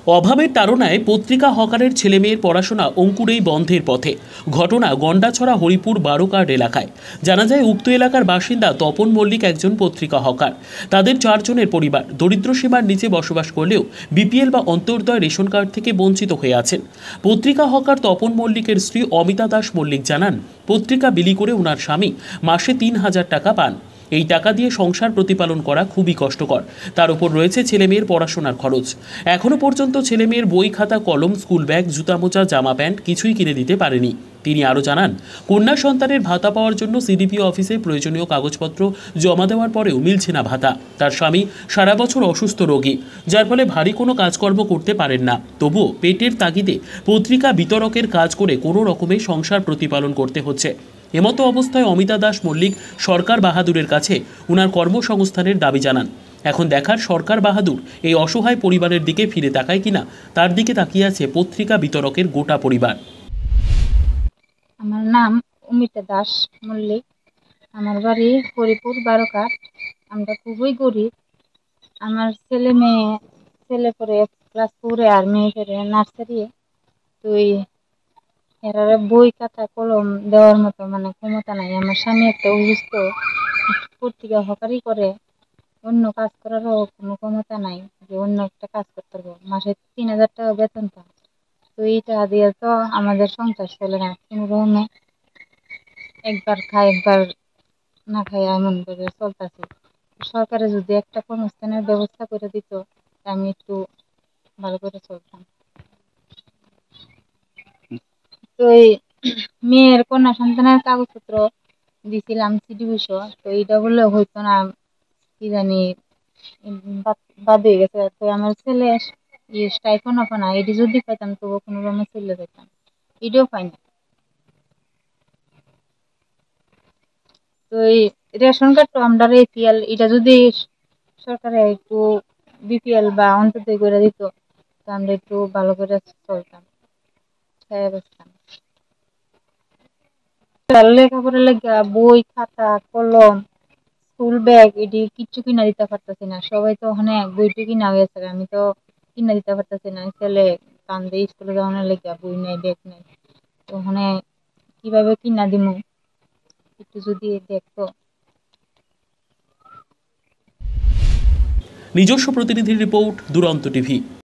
অভাবের তাড়নায় পত্রিকা হকারের ছেলেমেয়ের পড়াশোনা অঙ্কুরেই বন্ধের পথে। ঘটনা গন্ডাছড়া হরিপুর বারোকার এলাকায়। জানা যায় উক্ত এলাকার বাসিন্দা তপন মল্লিক একজন পত্রিকা হকার। তাদের 4 জনের পরিবার দরিদ্র সীমার নিচে বসবাস করলেও বিপিএল বা অন্তর্দয় রেশন কার্ড থেকে বঞ্চিত হয়ে আছেন। পত্রিকা হকার তপন মল্লিকের স্ত্রী অমিতা দাস মল্লিক জানান, পত্রিকা বিলি করে ওনার স্বামী মাসে 3,000 টাকা পান। এই টাকা দিয়ে সংসার প্রতিপালন করা খুবই কষ্টকর। তার উপর রয়েছে ছেলেমেয়ের পড়াশোনার খরচ। এখনো পর্যন্ত ছেলেমেয়ের বই, খাতা, কলম, স্কুল ব্যাগ, জুতা, মোজা, জামা প্যান্ট কিছুই কিনে দিতে পারেনি। তিনি আরও জানান, কন্যা সন্তানের ভাতা পাওয়ার জন্য সিডিপিও অফিসে প্রয়োজনীয় কাগজপত্র জমা দেওয়ার পরেও মিলছে না ভাতা। তার স্বামী সারা বছর অসুস্থ রোগী, যার ফলে ভারী কোনো কাজকর্ম করতে পারেন না। তবুও পেটের তাগিদে পত্রিকা বিতরকের কাজ করে কোনো রকমে সংসার প্রতিপালন করতে হচ্ছে। এমতো অবস্থায় অমিতা দাস মল্লিক সরকার বাহাদুরের কাছে উনার কর্মসংস্থানের দাবি জানান। এখন দেখার সরকার বাহাদুর এই অসহায় পরিবারের দিকে ফিরে তাকায় কিনা। তার দিকে তাকিয়ে আছে পত্রিকা বিতরকের গোটা পরিবার। আমার নাম অমিতা দাস মল্লিক। আমার বাড়ি হরিপুর বারোকার। আমরা খুবই গরিব। আমার ছেলে পড়ে ক্লাস 4-এ আর মেয়ে পড়ে নার্সারি। তুই এরা বই, খাতা, কলম দেওয়ার মতো ক্ষমতা নাই। আমার স্বামী একটা অসুস্থ, পত্রিকা হকারি করে, অন্য কাজ করারও কোনো ক্ষমতা নাই যে অন্য একটা কাজ করতে পারবো। মাসে 3,000 টাকা বেতন পায়। তো এই টাকা দিয়ে তো আমাদের সংসার চলে না। কোনো রকমে একবার খাই একবার না খাই এমন করে চলতেছে। সরকারে যদি একটা কর্মস্থানের ব্যবস্থা করে দিত, আমি একটু ভালো করে চলতাম। তো এই মেয়ের কন্যা সন্তানের কাগজপত্র দিছিলাম সিডি বিষয়, তো এইটা বললে হইতো না, কি জানি বাদ হয়ে গেছে। তো আমার ছেলে স্টাইফন না, এটি যদি পাইতাম তবু কোনো রকমে চলে যেতাম। এটাও পাই না। তো এই রেশন কার্ড তো আমরা এপিএল, এটা যদি সরকারে একটু বিপিএল বা অন্তর্দয় করে দিত, তো আমরা একটু ভালো করে চলতাম, খেয়ে বসতাম। লেখাপড়া লেগে বই, খাতা, কলম, স্কুল ব্যাগ এটি কিচ্ছু কিনা দিতে পারতেছি না। সবাই তো ওখানে বইটি কিনা গেছে, আমি তো কিনা দিতে পারতেছি না। ছেলে কান্দে স্কুলে যাওয়ার লেগে, বই নেই, ব্যাগ নেই। তো ওখানে কিভাবে কিনা দিমু, একটু যদি দেখতো। নিজস্ব প্রতিনিধির রিপোর্ট, দুরন্ত টিভি।